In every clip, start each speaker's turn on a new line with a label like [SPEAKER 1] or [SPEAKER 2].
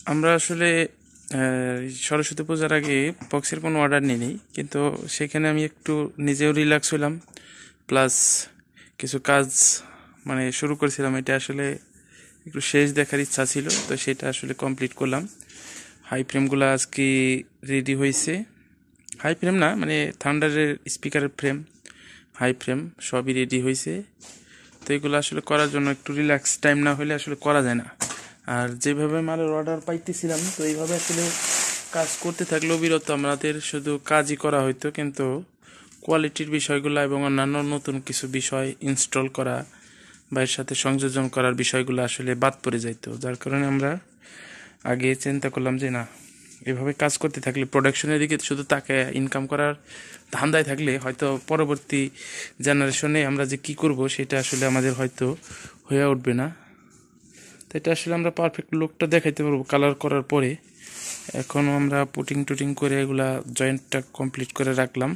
[SPEAKER 1] আমরা আসলে সরস্বতী পূজার আগে বক্সের কোনো অর্ডার নিইনি, কিন্তু সেখানে আমি একটু নিজেও রিল্যাক্স হইলাম, প্লাস কিছু কাজ শুরু করেছিলাম। এটা আসলে একটু শেষ দেখার ইচ্ছা ছিল, তো সেটা আসলে কমপ্লিট করলাম। হাই ফ্রেমগুলো আজকে রেডি হয়েছে। হাই ফ্রেম না, থান্ডারের স্পিকারের ফ্রেম, হাই ফ্রেম সবই রেডি হয়েছে। তো এগুলো আসলে করার জন্য একটু রিল্যাক্স টাইম না হলে আসলে করা যায় না। আর যেভাবে মালের অর্ডার পাইতেছিলাম, তো এইভাবে আসলে কাজ করতে থাকলেও বিরত আমাদের শুধু কাজই করা হইতো, কিন্তু কোয়ালিটির বিষয়গুলো এবং অন্যান্য নতুন কিছু বিষয় ইনস্টল করা বা এর সাথে সংযোজন করার বিষয়গুলো আসলে বাদ পড়ে যাইতো। যার কারণে আমরা আগে চিন্তা করলাম যে না, এভাবে কাজ করতে থাকলে প্রোডাকশনের দিকে শুধু তাকে ইনকাম করার ধান্দায় থাকলে হয়তো পরবর্তী জেনারেশনে আমরা যে কি করব সেটা আসলে আমাদের হয়তো হয়ে উঠবে না। তো এটা আসলে আমরা পারফেক্ট লুকটা দেখাইতে পারবো কালার করার পরে। এখনও আমরা পুটিং টুটিং করে এগুলা জয়েন্টটা কমপ্লিট করে রাখলাম।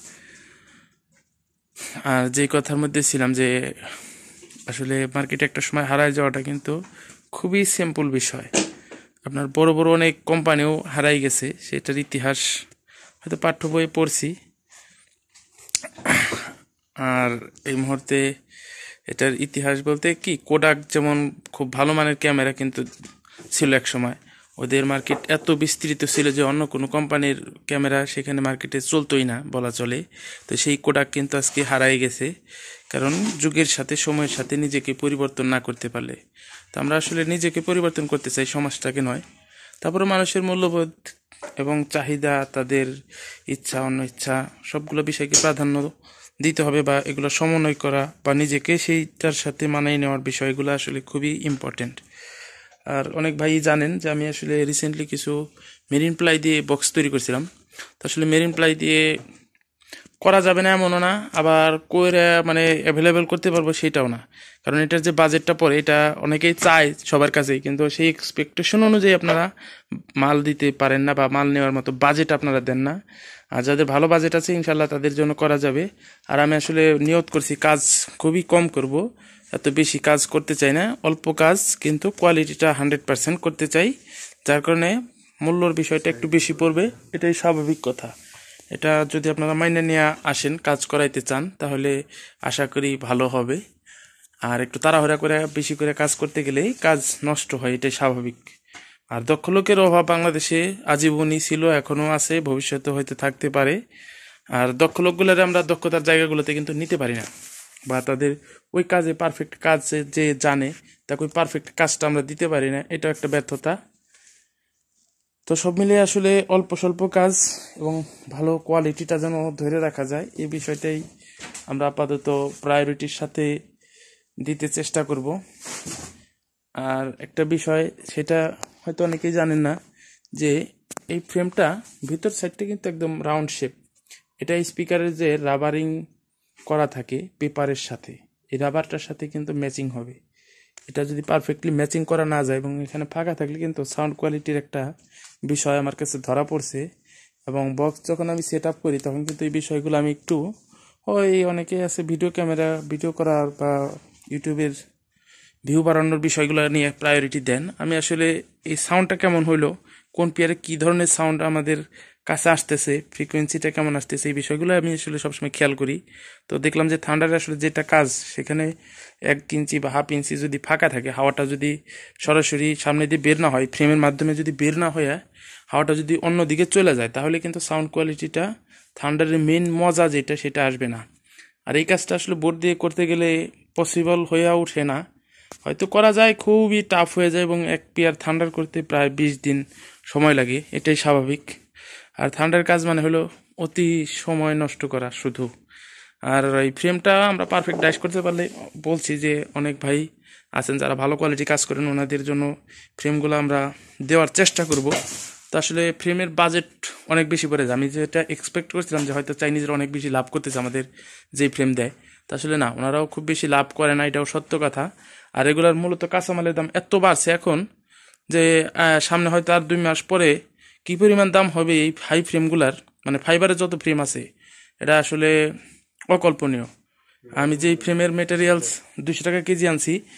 [SPEAKER 1] আর যেই কথার মধ্যে ছিলাম যে আসলে মার্কেটে একটা সময় হারায় যাওয়াটা কিন্তু খুবই সিম্পল বিষয়। আপনার বড় বড় অনেক কোম্পানিও হারাই গেছে, সেটার ইতিহাস হয়তো পাঠ্য বইয়ে পড়ছি। আর এই মুহূর্তে এটার ইতিহাস বলতে কি, কোডাক যেমন খুব ভালো মানের ক্যামেরা কিন্তু ছিল এক সময়, ওদের মার্কেট এত বিস্তৃত ছিল যে অন্য কোনো কোম্পানির ক্যামেরা সেখানে মার্কেটে চলতোই না বলা চলে। তো সেই কোডাক কিন্তু আজকে হারাই গেছে, কারণ যুগের সাথে সময়ের সাথে নিজেকে পরিবর্তন না করতে পারলে। তো আমরা আসলে নিজেকে পরিবর্তন করতে চাই, সমাজটাকে নয়। তারপরে মানুষের মূল্যবোধ এবং চাহিদা, তাদের ইচ্ছা অন্য ইচ্ছা সবগুলো বিষয়কে প্রাধান্য দিতে হবে, বা এগুলো সমন্বয় করা বা নিজেকে সেইটার সাথে মানিয়ে নেওয়ার বিষয়গুলো আসলে খুবই ইম্পর্টেন্ট। আর অনেক ভাই জানেন যে আমি আসলে রিসেন্টলি কিছু মেরিন প্লাই দিয়ে বক্স তৈরি করছিলাম। তো আসলে মেরিন প্লাই দিয়ে করা যাবে না এমনও না, আবার করে অ্যাভেলেবেল করতে পারবো সেটাও না। কারণ এটার যে বাজেটটা পড়ে, এটা অনেকেই চায় সবার কাছেই, কিন্তু সেই এক্সপেকটেশন অনুযায়ী আপনারা মাল দিতে পারেন না, বা মাল নেওয়ার মতো বাজেট আপনারা দেন না। আর যাদের ভালো বাজেট আছে ইনশাল্লাহ তাদের জন্য করা যাবে। আর আমি আসলে নিয়ত করছি কাজ খুবই কম করব, এত বেশি কাজ করতে চাই না, অল্প কাজ কিন্তু কোয়ালিটিটা 100% করতে চাই। যার কারণে মূল্যর বিষয়টা একটু বেশি পড়বে, এটাই স্বাভাবিক কথা। এটা যদি আপনারা মাইনে নিয়ে আসেন, কাজ করাইতে চান, তাহলে আশা করি ভালো হবে। আর একটু তাড়াহুড়া করে বেশি করে কাজ করতে গেলেই কাজ নষ্ট হয়, এটাই স্বাভাবিক। আর দক্ষ লোকের অভাব বাংলাদেশে আজীবনই ছিল, এখনও আছে, ভবিষ্যতে হয়তো থাকতে পারে। আর দক্ষ লোকগুলোর আমরা দক্ষতার জায়গাগুলোতে কিন্তু নিতে পারি না, বা তাদের ওই কাজে পারফেক্ট কাজ যে জানে তাকে ওই পারফেক্ট কাজটা আমরা দিতে পারি না, এটা একটা ব্যর্থতা। তো সব মিলিয়ে আসলে অল্প স্বল্প কাজ এবং ভালো কোয়ালিটিটা যেন ধরে রাখা যায়, এই বিষয়টাই আমরা আপাতত প্রায়োরিটির সাথে দিতে চেষ্টা করব। আর একটা বিষয়, সেটা হয়তো অনেকেই জানেন না, যে এই ফ্রেমটা ভিতর সাইডটা কিন্তু একদম রাউন্ড শেপ। এটা স্পিকারের যে রাবারিং করা থাকে পেপারের সাথে, এই রাবারটার সাথে কিন্তু ম্যাচিং হবে। এটা যদি পারফেক্টলি ম্যাচিং করা না যায় এবং এখানে ফাঁকা থাকলে কিন্তু সাউন্ড কোয়ালিটির একটা বিষয় আমার কাছে ধরা পড়ছে। এবং বক্স যখন আমি সেট আপ করি তখন কিন্তু এই বিষয়গুলো আমি একটু, অনেকে আছে ভিডিও করার বা ইউটিউবের ভিউ বাড়ানোর বিষয়গুলো নিয়ে প্রায়োরিটি দেন। আমি আসলে এই সাউন্ডটা কেমন হইলো, কোন পেয়ারে কী ধরনের সাউন্ড আমাদের কাছে আসতেছে, ফ্রিকোয়েন্সিটা কেমন আসতেছে, এই বিষয়গুলো আমি আসলে সবসময় খেয়াল করি। তো দেখলাম যে থান্ডারে আসলে যেটা কাজ, সেখানে 1 ইঞ্চি বা হাফ ইঞ্চি যদি ফাঁকা থাকে, হাওয়াটা যদি সরাসরি সামনে দিয়ে বের না হয়, ফ্রেমের মাধ্যমে যদি বের না হয়ে হাওয়াটা যদি অন্য দিকে চলে যায়, তাহলে কিন্তু সাউন্ড কোয়ালিটিটা, থান্ডারের মেন মজা যেটা, সেটা আসবে না। আর এই কাজটা আসলে বোর্ড দিয়ে করতে গেলে পসিবল হয়ে ওঠে না, হয়তো করা যায়, খুবই টাফ হয়ে যায়, এবং এক পেয়ার থান্ডার করতে প্রায় 20 দিন সময় লাগে, এটাই স্বাভাবিক। আর থান্ডার কাজ হলো অতি সময় নষ্ট করা শুধু। আর এই ফ্রেমটা আমরা পারফেক্ট ডাইস করতে পারলে, বলছি যে অনেক ভাই আছেন যারা ভালো কোয়ালিটি কাজ করেন, ওনাদের জন্য ফ্রেমগুলো আমরা দেওয়ার চেষ্টা করব। তো আসলে ফ্রেমের বাজেট অনেক বেশি পড়ে যায়। আমি যেটা এক্সপেক্ট করছিলাম যে হয়তো চাইনিজরা অনেক বেশি লাভ করতেছে আমাদের যেই ফ্রেম দেয়, তা আসলে না, ওনারাও খুব বেশি লাভ করে না, এটাও সত্য কথা। আর এগুলার মূলত কাঁচামালের দাম এত বাড়ছে এখন যে সামনে হয়তো আর 2 মাস পরে কী পরিমাণ দাম হবে এই হাই ফ্রেমগুলার, ফাইবারের যত ফ্রেম আছে, এটা আসলে অকল্পনীয়। আমি যেই ফ্রেমের মেটেরিয়ালস 200 টাকা কেজি আনছি,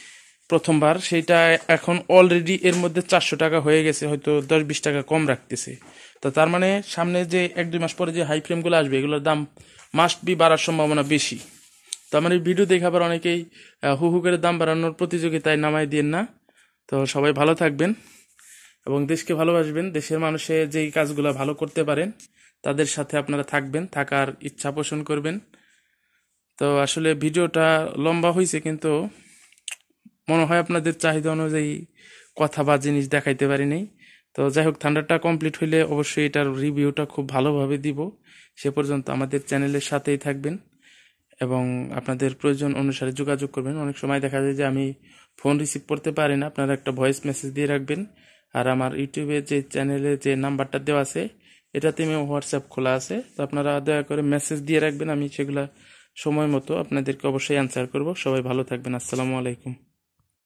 [SPEAKER 1] প্রথমবার, সেইটা এখন অলরেডি এর মধ্যে 400 টাকা হয়ে গেছে, হয়তো 10-20 টাকা কম রাখতেছে। তো তার মানে সামনে যে 1-2 মাস পরে যে হাই ফ্রেমগুলো আসবে এগুলোর দাম মাস্ট বি বাড়ার সম্ভাবনা বেশি। তো আমার এই ভিডিও দেখে আবার অনেকেই হু হু করে দাম বাড়ানোর প্রতিযোগিতায় নামাই দিন না। তো সবাই ভালো থাকবেন এবং দেশকে ভালোবাসবেন। দেশের মানুষে যেই কাজগুলো ভালো করতে পারেন তাদের সাথে আপনারা থাকবেন, থাকার ইচ্ছা পোষণ করবেন। তো আসলে ভিডিওটা লম্বা হয়েছে, কিন্তু মনে হয় আপনাদের চাহিদা অনুযায়ী কথা বা জিনিস দেখাইতে পারি নাই। তো যাই হোক, ঠান্ডাটা কমপ্লিট হইলে অবশ্যই এটার রিভিউটা খুব ভালোভাবে দিব। সে পর্যন্ত আমাদের চ্যানেলের সাথেই থাকবেন এবং আপনাদের প্রয়োজন অনুসারে যোগাযোগ করবেন। অনেক সময় দেখা যায় যে আমি ফোন রিসিভ করতে পারি না, আপনারা একটা ভয়েস মেসেজ দিয়ে রাখবেন। আর আমার ইউটিউবে যে চ্যানেলে যে নাম্বারটা দেওয়া আছে এটাতে আমি হোয়াটসঅ্যাপ খোলা আছে, তো আপনারা দয়া করে মেসেজ দিয়ে রাখবেন, আমি সেগুলা সময় মতো আপনাদেরকে অবশ্যই অ্যান্সার করব। সবাই ভালো থাকবেন। আসসালামু আলাইকুম।